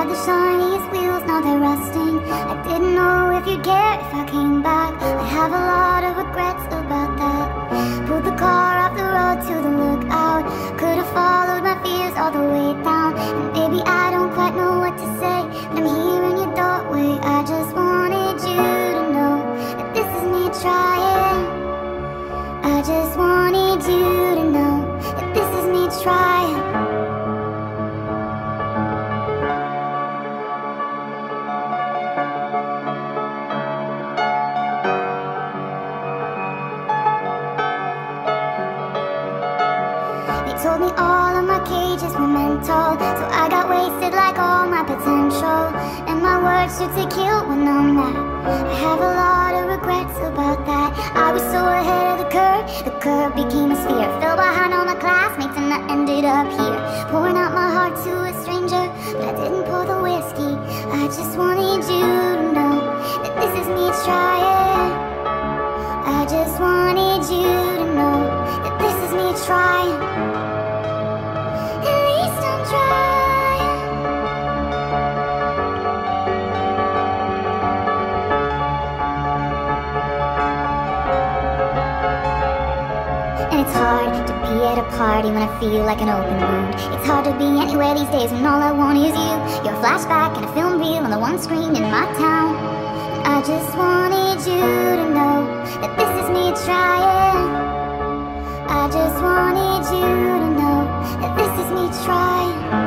had the shiniest wheels, now they're rusting. I didn't know if you'd care if I came back. I have a lot of regrets about that. Pulled the car off the road to the lookout. Could've followed my fears all the way down. And baby, I don't quite know what to say, but I'm here in your doorway. I just wanted you to know that this is me trying. I just wanted you to know that this is me trying. They told me all of my cages were mental, so I got wasted like all my potential. And my words should to kill when I'm mad. I have a lot of regrets about that. I was so ahead of the curve became a sphere. Fell behind all my classmates and I ended up here, pouring out my heart to a stranger, but I didn't pour the whiskey. I just wanted you to know that this is me trying. I just wanted you to know that this is me trying. At least I'm trying. And it's hard to be at a party when I feel like an open wound. It's hard to be anywhere these days when all I want is you. You're a flashback and a film reel on the one screen in my town. I just wanted you to know that this is me trying. I just wanted you to know that this is me trying.